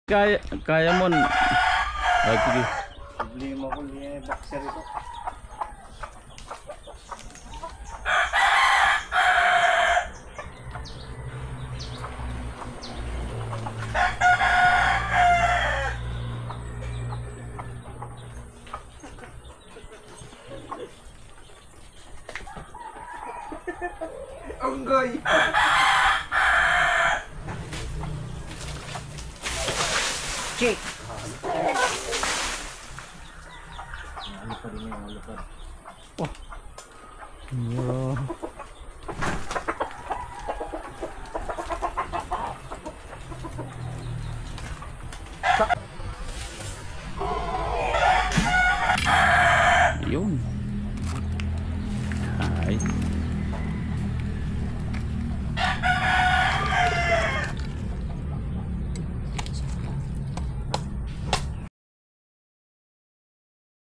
Kaya mo. Ay, sige. Problema ko niya boxer ito. Onggoy. Check. Ano pa rin yung alupad? Oh.